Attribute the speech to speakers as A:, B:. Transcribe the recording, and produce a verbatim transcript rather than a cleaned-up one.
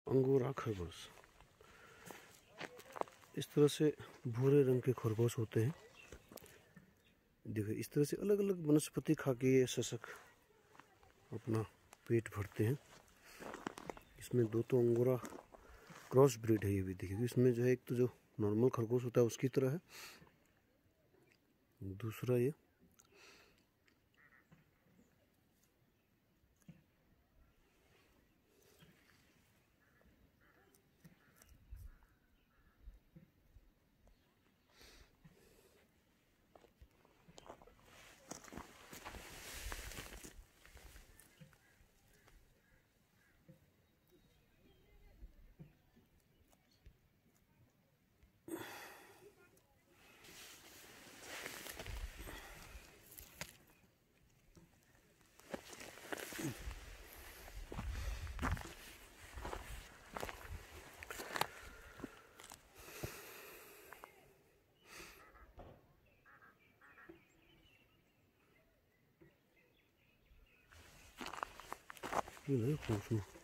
A: Angora खरगोश। इस तरह से भूरे रंग के खरगोश होते हैं। देखिए इस तरह से अलग अलग वनस्पति खा के ये सशक अपना पेट भरते हैं। इसमें दो तो अंगोरा क्रॉस ब्रीड है। ये भी देखिए इसमें जो है एक तो जो नॉर्मल खरगोश होता है उसकी तरह है, दूसरा ये ये